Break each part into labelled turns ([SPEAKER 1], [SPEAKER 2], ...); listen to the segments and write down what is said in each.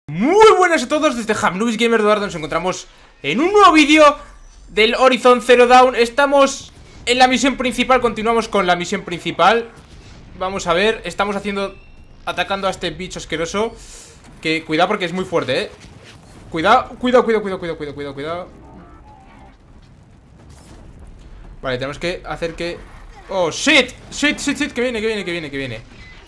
[SPEAKER 1] Muy buenas a todos, desde Hamnubis Gamer Eduardo nos encontramos en un nuevo vídeo del Horizon Zero Dawn. Estamos en la misión principal, continuamos con la misión principal. Vamos a ver, estamos atacando a este bicho asqueroso. Que cuidado porque es muy fuerte, Cuidado. Vale, tenemos que hacer que... Oh, shit, que viene.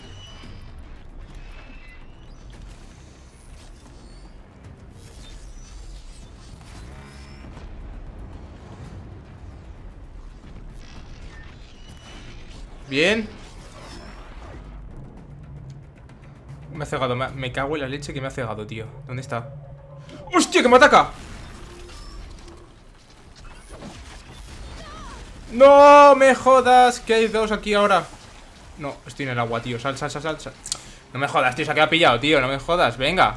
[SPEAKER 1] Bien. Me ha cegado, me cago en la leche que me ha cegado, tío. ¿Dónde está? ¡Hostia, que me ataca! ¡No me jodas! Que hay dos aquí ahora. No, estoy en el agua, tío. Sal. No me jodas, tío, se ha quedado pillado, tío. No me jodas, venga.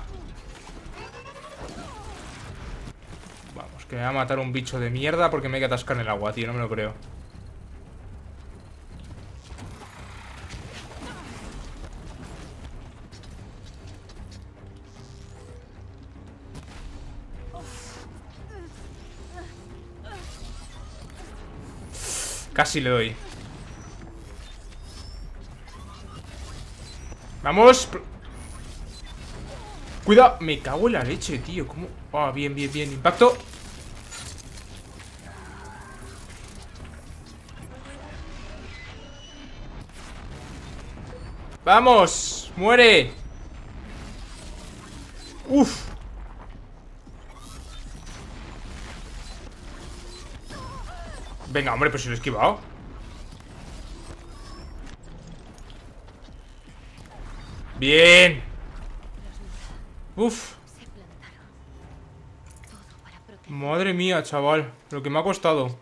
[SPEAKER 1] Vamos, que me va a matar un bicho de mierda porque me hay que atascar en el agua, tío. No me lo creo. Casi le doy. Vamos. Cuidado. Me cago en la leche, tío. ¿Cómo? Ah, bien. Impacto. Vamos. Muere. Uf. Venga, hombre, pues si lo he esquivado. Bien. Uf. Madre mía, chaval. Lo que me ha costado.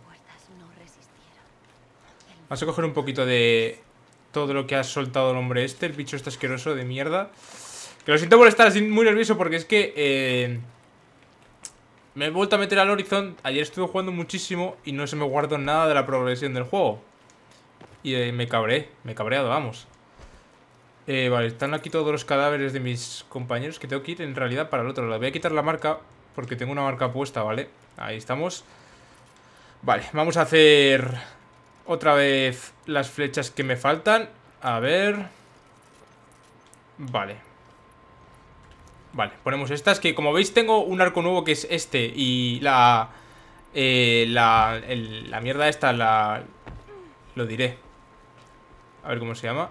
[SPEAKER 1] Vas a coger un poquito de todo lo que ha soltado el hombre este. El bicho este asqueroso de mierda. Que lo siento por estar así muy nervioso porque es que... me he vuelto a meter al Horizon. Ayer estuve jugando muchísimo y no se me guardó nada de la progresión del juego. Y me cabré, me he cabreado, vamos. Vale, están aquí todos los cadáveres de mis compañeros que tengo que ir en realidad para el otro lado. Voy a quitar la marca porque tengo una marca puesta, ¿vale? Ahí estamos. Vale, vamos a hacer otra vez las flechas que me faltan. A ver. Vale, ponemos estas, que como veis tengo un arco nuevo que es este. Y la mierda esta lo diré. A ver cómo se llama.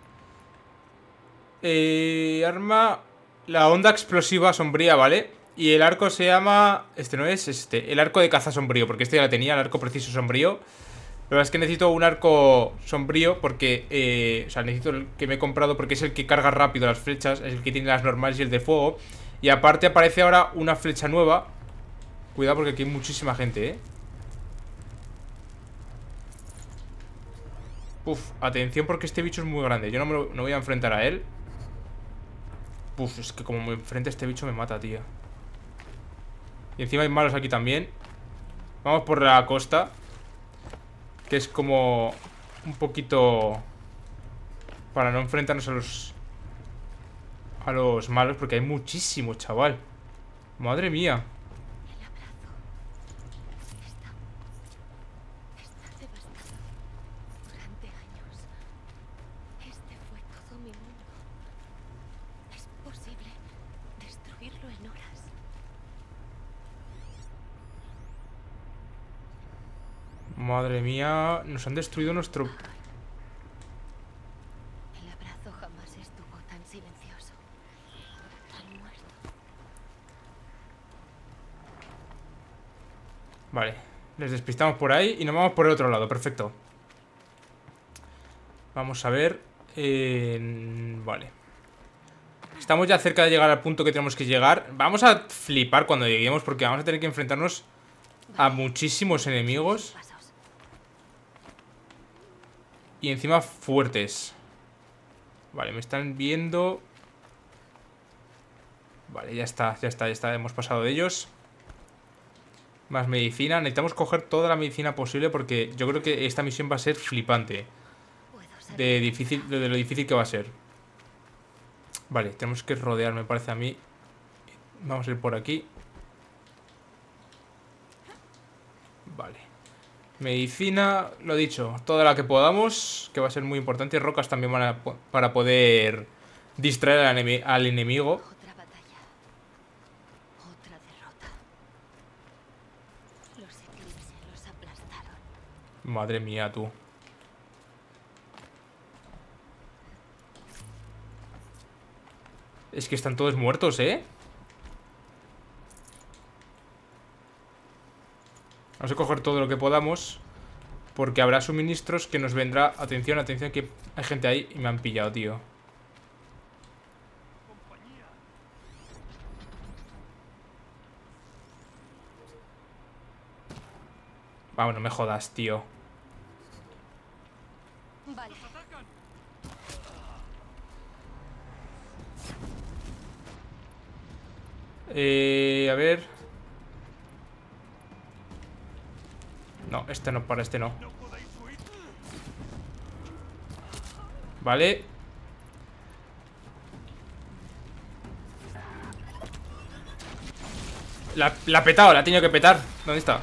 [SPEAKER 1] Arma. La onda explosiva sombría, ¿vale? Y el arco se llama... Este no es, este. El arco de caza sombrío, porque este ya lo tenía, el arco preciso sombrío. Pero es que necesito un arco sombrío porque... o sea, necesito el que me he comprado porque es el que carga rápido las flechas. Es el que tiene las normales y el de fuego. Y aparte aparece ahora una flecha nueva. Cuidado porque aquí hay muchísima gente, Uf, atención porque este bicho es muy grande. Yo no voy a enfrentar a él. Uf, es que como me enfrente a este bicho me mata, tío. Y encima hay malos aquí también. Vamos por la costa, que es como un poquito para no enfrentarnos a los malos, porque hay muchísimo, chaval. Madre mía. Madre mía, nos han destruido nuestro...
[SPEAKER 2] El abrazo jamás estuvo tan silencioso, tan muerto.
[SPEAKER 1] Vale, les despistamos por ahí y nos vamos por el otro lado, perfecto. Vamos a ver... vale. Estamos ya cerca de llegar al punto que tenemos que llegar. Vamos a flipar cuando lleguemos porque vamos a tener que enfrentarnos a muchísimos enemigos. Y encima fuertes. Vale, me están viendo. Vale, ya está. Hemos pasado de ellos. Más medicina. Necesitamos coger toda la medicina posible porque yo creo que esta misión va a ser flipante. De lo difícil que va a ser. Vale, tenemos que rodear, me parece a mí. Vamos a ir por aquí. Vale. Medicina, lo dicho, toda la que podamos, que va a ser muy importante. Rocas también para poder distraer al enemigo.
[SPEAKER 2] Otra batalla. Otra derrota. Los eclipses los aplastaron.
[SPEAKER 1] Madre mía, tú. Es que están todos muertos, ¿eh? Vamos a coger todo lo que podamos, porque habrá suministros que nos vendrá... Atención, atención, que hay gente ahí y me han pillado, tío. Vamos, no me jodas, tío.
[SPEAKER 2] Vale.
[SPEAKER 1] A ver... No, este no, para este no. Vale. La ha petado, la ha tenido que petar. ¿Dónde está?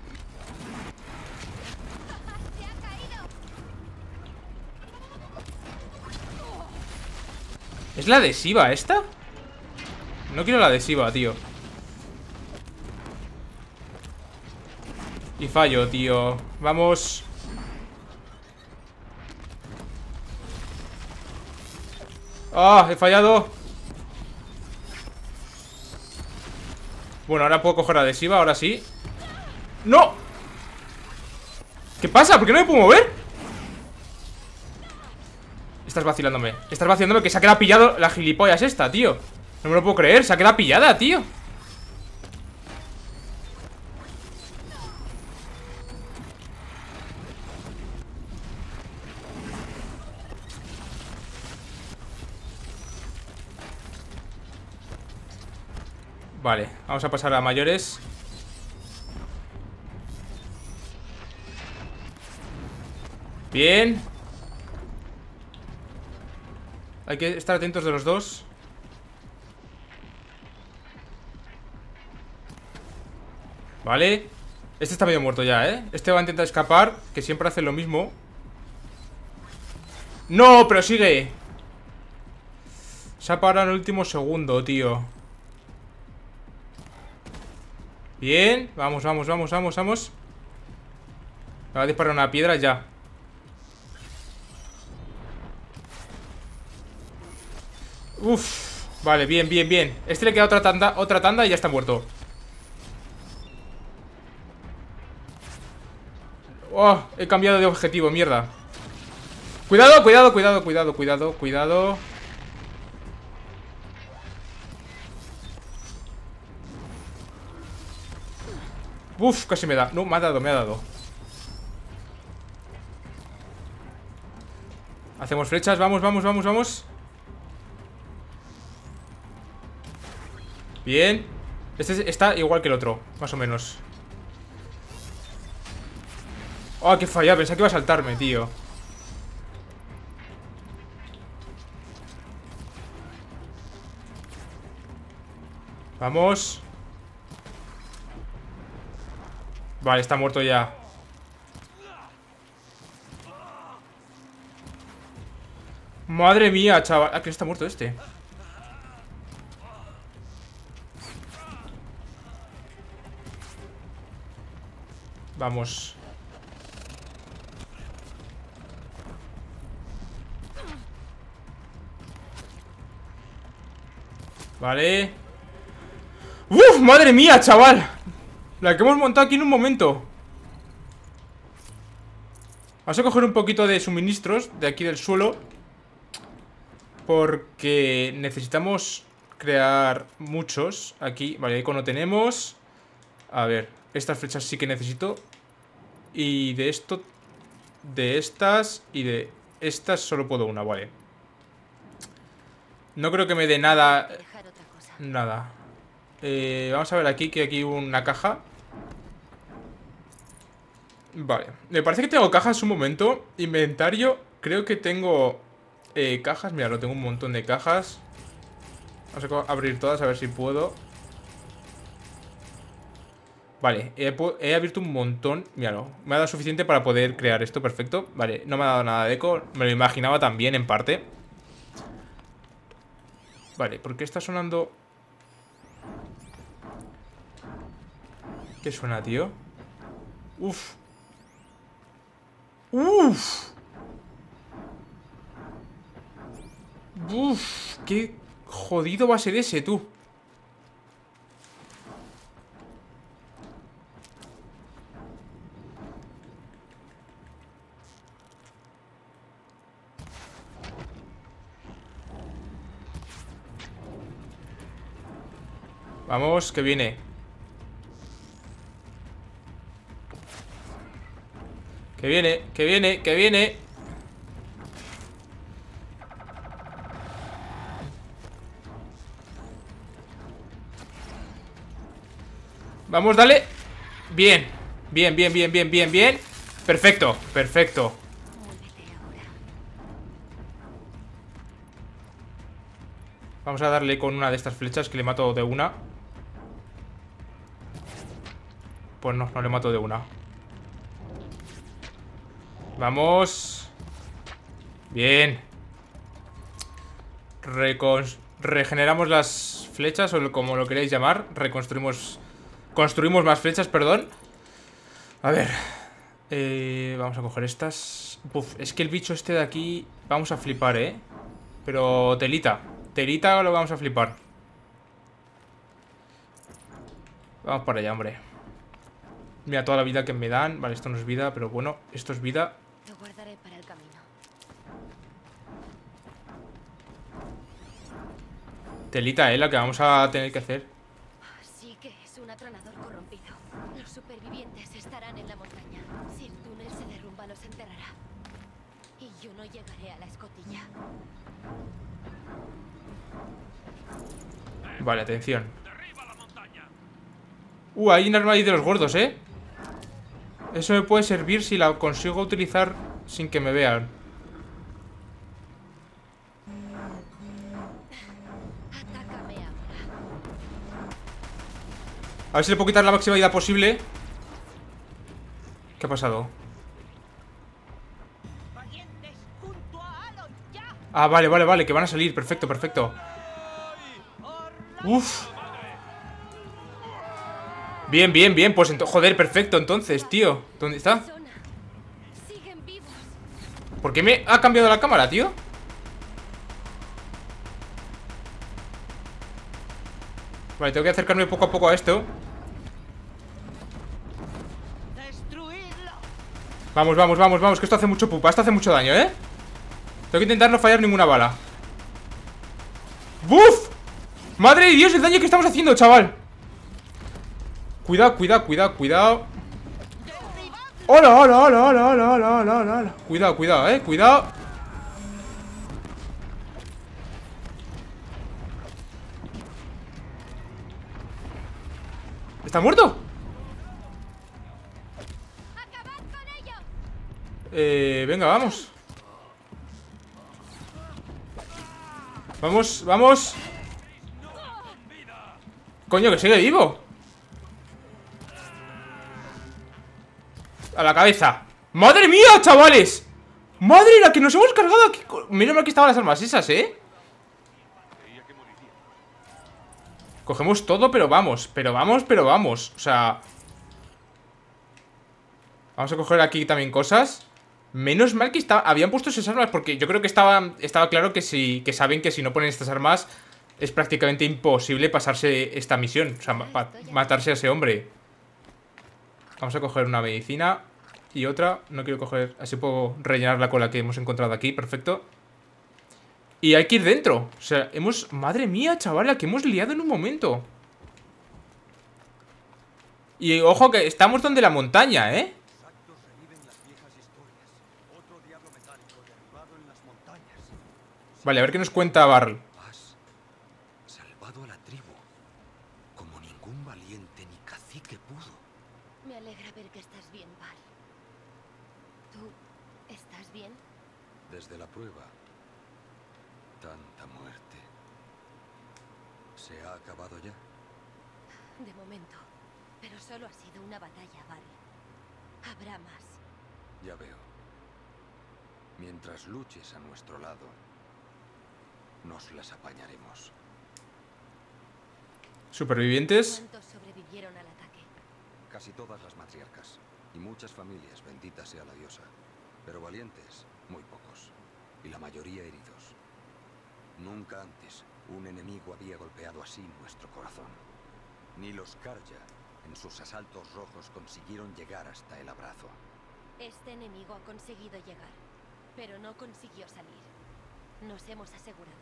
[SPEAKER 1] ¿Es la adhesiva esta? No quiero la adhesiva, tío. Y fallo, tío. Vamos. ¡Ah! He fallado. Bueno, ahora puedo coger la adhesiva, ahora sí. ¡No! ¿Qué pasa? ¿Por qué no me puedo mover? Estás vacilándome. Estás vacilándome, que se ha quedado pillado la gilipollas esta, tío. No me lo puedo creer, se ha quedado pillada, tío. Vale, vamos a pasar a mayores. Bien. Hay que estar atentos de los dos. Vale. Este está medio muerto ya, ¿eh? Este va a intentar escapar, que siempre hace lo mismo. ¡No! ¡Pero sigue! Se ha parado en el último segundo, tío. Bien, vamos, vamos, vamos, vamos, vamos. Me va a disparar una piedra ya. Uf, vale, bien, bien, bien. Este le queda otra tanda y ya está muerto. Oh, he cambiado de objetivo, mierda. Cuidado, cuidado, cuidado, cuidado, cuidado, cuidado. Uf, casi me da. No, me ha dado, me ha dado. Hacemos flechas, vamos, vamos, vamos, vamos. Bien. Este está igual que el otro, más o menos. Oh, qué falla, pensaba que iba a saltarme, tío. Vamos. Vale, está muerto ya. Madre mía, chaval. Ah, que está muerto este. Vamos. Vale. ¡Uf! ¡Madre mía, chaval! La que hemos montado aquí en un momento. Vamos a coger un poquito de suministros de aquí del suelo, porque necesitamos crear muchos aquí. Vale, icono tenemos. A ver, estas flechas sí que necesito. Y de esto, de estas y de estas solo puedo una, vale. No creo que me dé nada.
[SPEAKER 2] Dejar otra cosa.
[SPEAKER 1] Nada. Vamos a ver aquí, que aquí hubo una caja. Vale, me parece que tengo cajas un momento. Inventario, creo que tengo cajas, mira, lo tengo un montón de cajas. Vamos a abrir todas a ver si puedo. Vale, he abierto un montón. Míralo, me ha dado suficiente para poder crear esto, perfecto. Vale, no me ha dado nada de eco. Me lo imaginaba también, en parte. Vale, ¿por qué está sonando? ¿Qué suena, tío? Uf. Uf. Uf. Qué jodido va a ser ese, tú. Vamos, que viene. Que viene, que viene, que viene. Vamos, dale. Bien, bien, bien, bien, bien, bien, bien. Perfecto, perfecto. Vamos a darle con una de estas flechas que le mato de una. Pues no, no le mato de una. Vamos. Bien. Regeneramos las flechas, o como lo queréis llamar. Construimos más flechas, perdón. A ver. Vamos a coger estas. Uf, es que el bicho este de aquí vamos a flipar, pero telita. Telita lo vamos a flipar. Vamos para allá, hombre. Mira toda la vida que me dan. Vale, esto no es vida, pero bueno, esto es vida.
[SPEAKER 2] Lo guardaré para el camino.
[SPEAKER 1] Telita, la que vamos a tener que hacer.
[SPEAKER 2] Sí que es un atronador corrompido. Los supervivientes estarán en la montaña. Si el túnel se derrumba, los enterrará. Y yo no llegaré a la escotilla.
[SPEAKER 1] Vale, atención. Hay un arma ahí de los gordos, Eso me puede servir si la consigo utilizar sin que me vean.
[SPEAKER 2] Atácame ahora.
[SPEAKER 1] A ver si le puedo quitar la máxima vida posible. ¿Qué ha pasado? Ah, vale, vale, vale, que van a salir. Perfecto, perfecto. Uf. Bien, bien, bien. Pues joder, perfecto entonces, tío. ¿Dónde está?
[SPEAKER 2] Siguen vivos.
[SPEAKER 1] ¿Por qué me ha cambiado la cámara, tío? Vale, tengo que acercarme poco a poco a esto. Vamos, vamos, vamos, vamos, que esto hace mucho pupa. Esto hace mucho daño, Tengo que intentar no fallar ninguna bala. ¡Buf! ¡Madre de Dios, el daño que estamos haciendo, chaval! Cuidado, cuidado, cuidado, cuidado. ¡Hola, hola, hola, hola, hola, hola, hola, hola! Cuidado, cuidado, cuidado. ¿Está muerto?
[SPEAKER 2] ¡Acabad con ello!
[SPEAKER 1] Venga, vamos. Vamos, vamos. Coño, que sigue vivo. A la cabeza. ¡Madre mía, chavales! ¡Madre, la que nos hemos cargado aquí! Menos mal que estaban las armas esas, Cogemos todo, pero vamos. Pero vamos, pero vamos. O sea... Vamos a coger aquí también cosas. Menos mal que habían puesto esas armas, porque yo creo que estaba claro que saben que si no ponen estas armas es prácticamente imposible pasarse esta misión. O sea, matarse a ese hombre. Vamos a coger una medicina y otra. No quiero coger... Así puedo rellenar la cola que hemos encontrado aquí. Perfecto. Y hay que ir dentro. O sea, Madre mía, chaval, la que hemos liado en un momento. Y ojo que estamos donde la montaña, Vale, a ver qué nos cuenta Barl.
[SPEAKER 3] Has salvado a la tribu como ningún valiente ni cacique pudo.
[SPEAKER 2] Me alegra ver que estás bien, Val. ¿Tú estás bien?
[SPEAKER 3] Desde la prueba, tanta muerte. ¿Se ha acabado ya?
[SPEAKER 2] De momento. Pero solo ha sido una batalla, Val. Habrá más.
[SPEAKER 3] Ya veo. Mientras luches a nuestro lado, nos las apañaremos.
[SPEAKER 1] ¿Supervivientes?
[SPEAKER 2] ¿Cuántos sobrevivieron al ataque?
[SPEAKER 3] Casi todas las matriarcas. Y muchas familias, bendita sea la diosa. Pero valientes, muy pocos. Y la mayoría heridos. Nunca antes un enemigo había golpeado así nuestro corazón. Ni los Karja, en sus asaltos rojos, consiguieron llegar hasta el abrazo.
[SPEAKER 2] Este enemigo ha conseguido llegar, pero no consiguió salir. Nos hemos asegurado.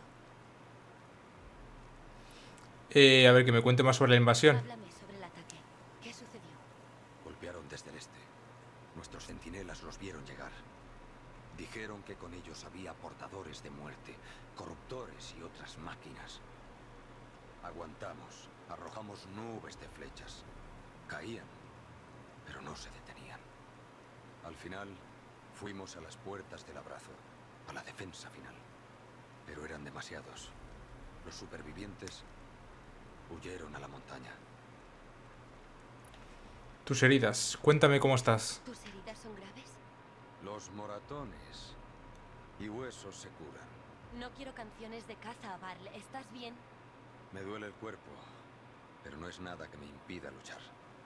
[SPEAKER 1] A ver, que me cuente más sobre la invasión.
[SPEAKER 2] Háblame sobre el ataque. ¿Qué sucedió?
[SPEAKER 3] Golpearon desde el este. Nuestros centinelas los vieron llegar. Dijeron que con ellos había portadores de muerte, corruptores y otras máquinas. Aguantamos, arrojamos nubes de flechas. Caían, pero no se detenían. Al final, fuimos a las puertas del abrazo, a la defensa final. Pero eran demasiados. Los supervivientes huyeron a la montaña.
[SPEAKER 1] Tus heridas, cuéntame cómo estás.
[SPEAKER 2] ¿Tus heridas son graves?
[SPEAKER 3] Los moratones y huesos se curan.
[SPEAKER 2] No quiero canciones de caza, Val. ¿Estás bien?
[SPEAKER 3] Me duele el cuerpo, pero no es nada que me impida luchar.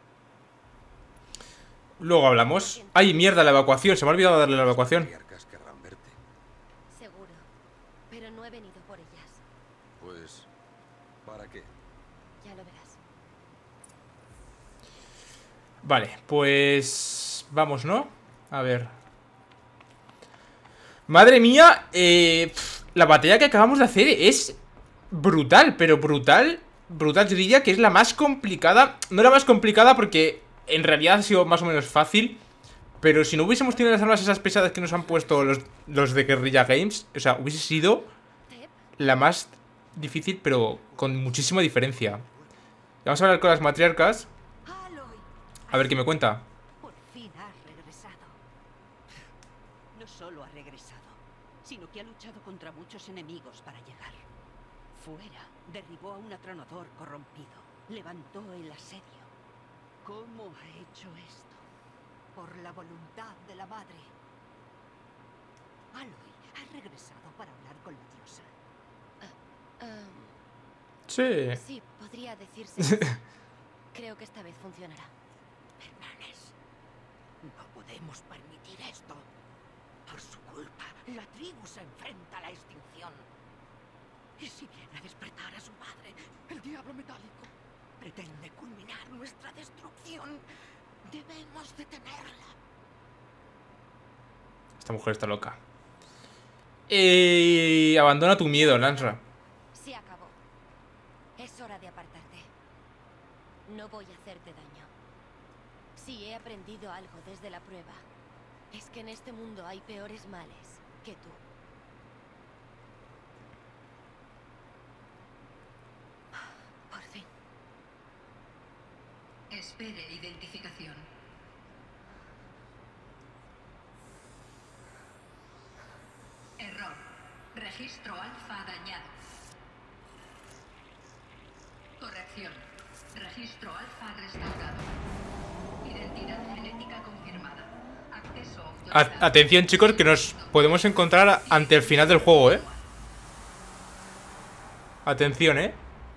[SPEAKER 1] Luego hablamos. ¡Ay, mierda! La evacuación. Se me ha olvidado darle la evacuación.
[SPEAKER 3] Las matriarcas querrán verte.
[SPEAKER 2] Seguro. Pero no he venido por ellas.
[SPEAKER 3] Pues, ¿para qué?
[SPEAKER 2] Ya lo verás.
[SPEAKER 1] Vale, pues... Vamos, ¿no? A ver. Madre mía, la batalla que acabamos de hacer es brutal, pero brutal. Brutal, yo diría que es la más complicada. No la más complicada porque en realidad ha sido más o menos fácil. Pero si no hubiésemos tenido las armas esas pesadas que nos han puesto los de Guerrilla Games, o sea, hubiese sido
[SPEAKER 2] Tep,
[SPEAKER 1] la más difícil, pero con muchísima diferencia. Vamos a hablar con las matriarcas.
[SPEAKER 4] Aloy,
[SPEAKER 1] A ver qué me cuenta.
[SPEAKER 4] por fin has regresado. No solo ha regresado, sino que ha luchado contra muchos enemigos para llegar. Fuera, derribó a un atronador corrompido. Levantó el asedio. ¿Cómo ha hecho esto? Por la voluntad de la madre. Aloy, has regresado para hablar con la diosa.
[SPEAKER 1] Sí.
[SPEAKER 2] sí, podría decirse así. Creo que esta vez funcionará.
[SPEAKER 4] Hermanes, no podemos permitir esto. Por su culpa, la tribu se enfrenta a la extinción. Y si viene a despertar a su padre, el diablo metálico pretende culminar nuestra destrucción. Debemos detenerla.
[SPEAKER 1] Esta mujer está loca. Abandona tu miedo, Lansra.
[SPEAKER 2] Se acabó. Es hora de apartarte. No voy a hacerte daño. Si he aprendido algo desde la prueba, es que en este mundo hay peores males que tú. Por fin.
[SPEAKER 5] Espere identificación. Error. Registro alfa dañado. Corrección. Registro alfa restaurado. Identidad genética confirmada. Acceso autorizado.
[SPEAKER 1] Atención, chicos, que nos podemos encontrar ante el final del juego, ¿eh? Atención, ¿eh?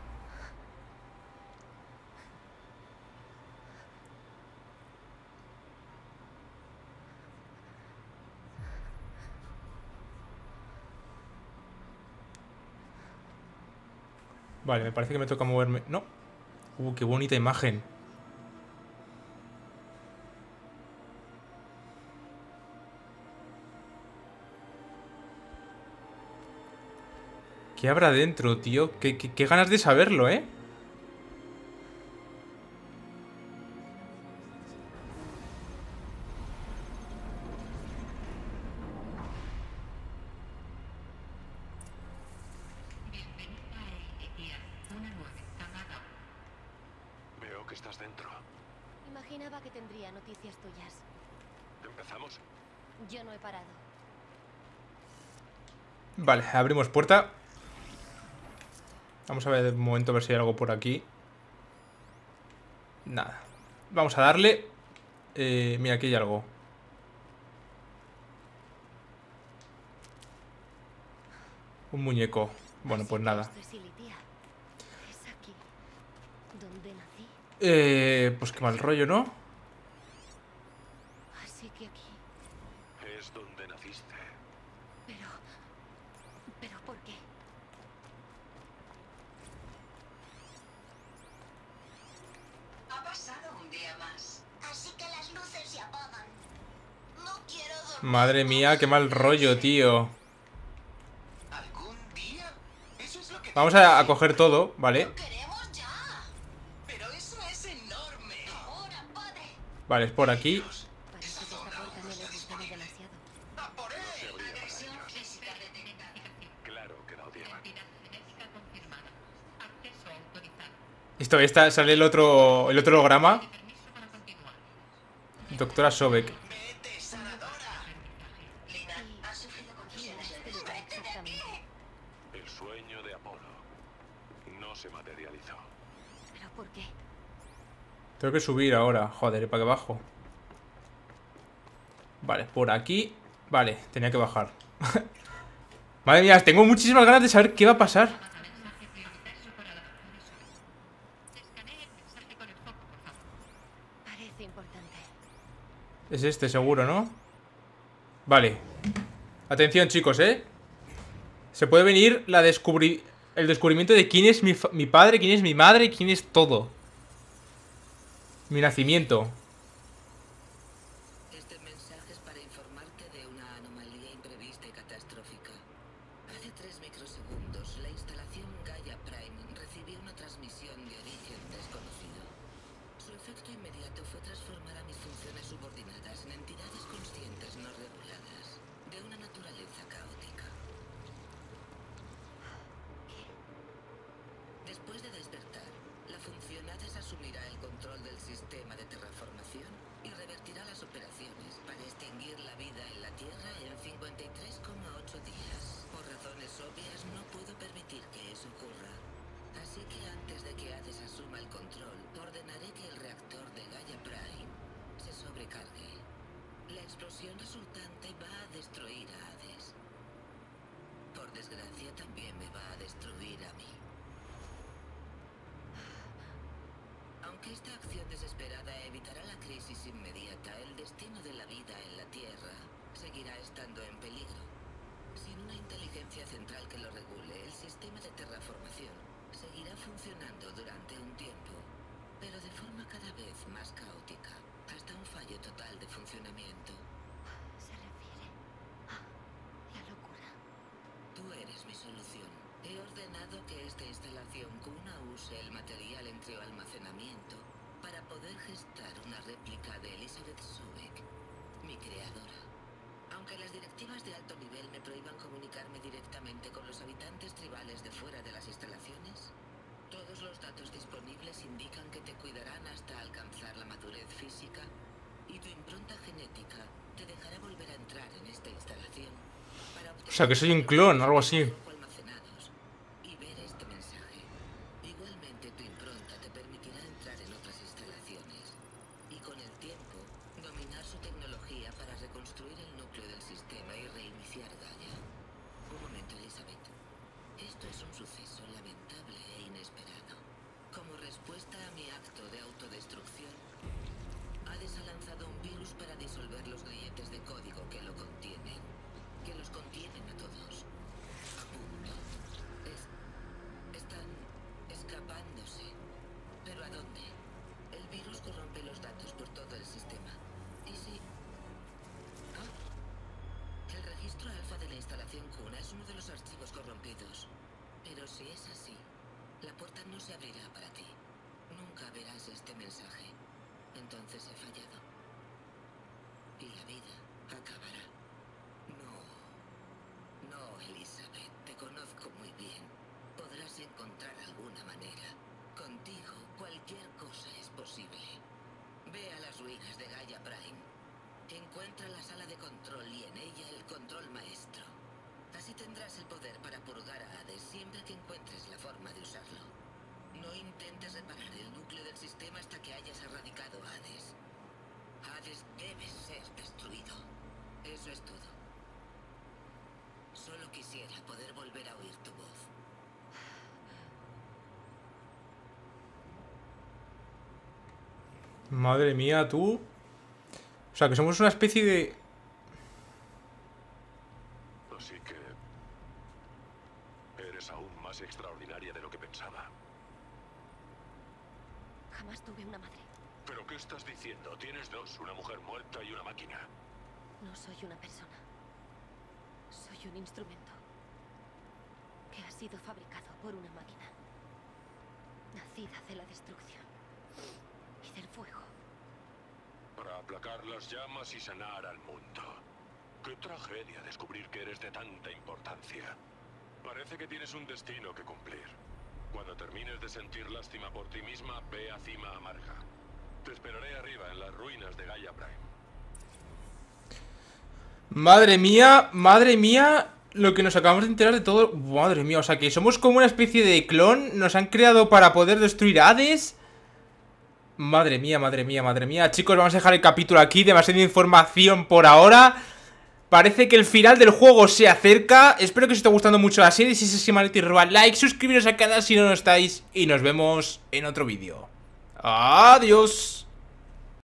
[SPEAKER 1] Vale, me parece que me toca moverme. No. Qué bonita imagen. ¿Qué habrá dentro, tío? Qué ganas de saberlo, ¿eh?
[SPEAKER 5] Bienvenida a Ezequiel. Una nueva camada.
[SPEAKER 6] Veo que estás dentro.
[SPEAKER 2] Imaginaba que tendría noticias tuyas.
[SPEAKER 6] ¿Empezamos?
[SPEAKER 2] Yo no he parado.
[SPEAKER 1] Vale, abrimos puerta. Vamos a ver de momento a ver si hay algo por aquí. Nada. Vamos a darle. Mira, aquí hay algo. Un muñeco. Bueno, pues nada.
[SPEAKER 2] Esto es Ilitia. Es aquí donde nací.
[SPEAKER 1] Pues qué mal rollo, ¿no?
[SPEAKER 2] Así que aquí.
[SPEAKER 6] Es donde naciste.
[SPEAKER 2] Pero ¿por qué?
[SPEAKER 5] Ha pasado un día más, así que las luces se apagan. No quiero dormir.
[SPEAKER 1] Madre mía, qué mal rollo, tío.
[SPEAKER 5] ¿Algún día? Eso es lo que
[SPEAKER 1] Vamos a coger todo, ¿vale?
[SPEAKER 5] lo queremos ya. Pero eso es enorme. Ahora, padre.
[SPEAKER 1] Vale, es por aquí.
[SPEAKER 2] Parece que esta puerta no le gustaba demasiado.
[SPEAKER 5] A por él.
[SPEAKER 6] Se abría para
[SPEAKER 5] Agresión
[SPEAKER 6] ellos.
[SPEAKER 5] física detectada.
[SPEAKER 6] Claro que la odiaban.
[SPEAKER 5] Identidad genética confirmada. Acceso autorizado.
[SPEAKER 1] Listo, ahí está, sale el otro holograma.
[SPEAKER 5] Permiso para continuar.
[SPEAKER 1] Doctora Sobek.
[SPEAKER 5] Vete, sanadora. Lina, has sufrido
[SPEAKER 2] ¿Quién era
[SPEAKER 5] contusiones
[SPEAKER 2] este
[SPEAKER 5] de
[SPEAKER 2] lugar exactamente?
[SPEAKER 6] El sueño de Apolo no se materializó.
[SPEAKER 2] ¿Pero por qué?
[SPEAKER 1] Tengo que subir ahora. Joder, ¿para qué bajo? Vale, por aquí. Vale, tenía que bajar. Madre mía, tengo muchísimas ganas de saber qué va a pasar.
[SPEAKER 5] mensaje prioritario para la doctora Sobek. Escanee el mensaje con el foco, por favor.
[SPEAKER 2] Parece importante.
[SPEAKER 1] Es este, seguro, ¿no? Vale. Atención, chicos, ¿eh? Se puede venir el descubrimiento de quién es mi padre, quién es mi madre, quién es todo. Mi nacimiento.
[SPEAKER 7] Este mensaje es para informarte de una anomalía imprevista y catastrófica. Hace 3 microsegundos, la instalación Gaia Prime recibió una transmisión de origen desconocido. Su efecto inmediato fue transformar a mis funciones subordinadas en entidades conscientes no reguladas, de una naturaleza caótica. Después de despertar, la función Hades asumirá el control del sistema de terraformación y revertirá las operaciones para extinguir la vida en la Tierra en 53,8 días. Por razones obvias, no puedo permitir que eso ocurra. Así que antes de que Hades asuma el control, ordenaré que el reactor de Gaia Prime se sobrecargue. La explosión resultante va a destruir a Hades. Por desgracia, también me va a destruir a mí. Aunque esta acción desesperada evitará la crisis inmediata, el destino de la vida en la Tierra seguirá estando en peligro. Sin una inteligencia central que lo regule, el sistema de terraformación seguirá funcionando durante un tiempo, pero de forma cada vez más caótica, hasta un fallo total de funcionamiento.
[SPEAKER 2] Se refiere a la locura.
[SPEAKER 7] Tú eres mi solución. He ordenado que esta instalación cuna use el material en crioalmacenamiento para poder gestar una réplica de Elizabeth Sobek, mi creadora. Aunque las directivas de alto nivel me prohíban comunicarme directamente con los habitantes tribales de fuera de las instalaciones, todos los datos disponibles indican que te cuidarán hasta alcanzar la madurez física y tu impronta genética te dejará volver a entrar en esta instalación para obtener
[SPEAKER 1] O sea, que soy un clon, algo así.
[SPEAKER 7] almacenados y ver este mensaje. Igualmente tu impronta te permitirá entrar en otras instalaciones y con el tiempo dominar su tecnología para reconstruir el núcleo del sistema y reiniciar Gaia. Un momento, Elizabeth. Esto es un suceso lamentable e inesperado. Como respuesta a mi acto de autodestrucción, Hades ha lanzado un virus para disolver los grilletes de código que lo contienen. Que los contienen a todos. A punto. Están escapándose. ¿Pero a dónde? El virus corrompe los datos por todo el sistema. ¿Y si...? Ah. El registro alfa de la instalación Cuna es uno de los archivos corrompidos. Pero si es así, la puerta no se abrirá para ti. Nunca verás este mensaje. Entonces he fallado. Y la vida acabará. No, Elizabeth, te conozco muy bien. Podrás encontrar alguna manera. Contigo, cualquier cosa es posible. Ve a las ruinas de Gaia Prime. Encuentra la sala de control y en ella el control maestro. Así tendrás el poder para purgar a Hades siempre que encuentres la forma de usarlo. No intentes reparar el núcleo del sistema hasta que hayas erradicado a Hades.
[SPEAKER 1] Madre mía, tú. O sea, que somos una especie de...
[SPEAKER 6] Así que... eres aún más extraordinaria de lo que pensaba.
[SPEAKER 2] Jamás tuve una madre.
[SPEAKER 6] ¿Pero qué estás diciendo? Tienes dos, una mujer muerta y una máquina.
[SPEAKER 2] No soy una persona. Soy un instrumento. Que ha sido fabricado por una máquina. Nacida de la destrucción. Y del fuego.
[SPEAKER 6] Para aplacar las llamas y sanar al mundo. Qué tragedia descubrir que eres de tanta importancia. Parece que tienes un destino que cumplir. Cuando termines de sentir lástima por ti misma, ve a Cima Amarga. Te esperaré arriba, en las ruinas de Gaia Prime.
[SPEAKER 1] Madre mía, lo que nos acabamos de enterar de todo. Madre mía, o sea que somos como una especie de clon. Nos han creado para poder destruir Hades. Madre mía, madre mía, madre mía. Chicos, vamos a dejar el capítulo aquí. Demasiada información por ahora. Parece que el final del juego se acerca. Espero que os esté gustando mucho la serie. Si es así, manito y roba like, suscribiros al canal si no lo estáis. Y nos vemos en otro vídeo. Adiós.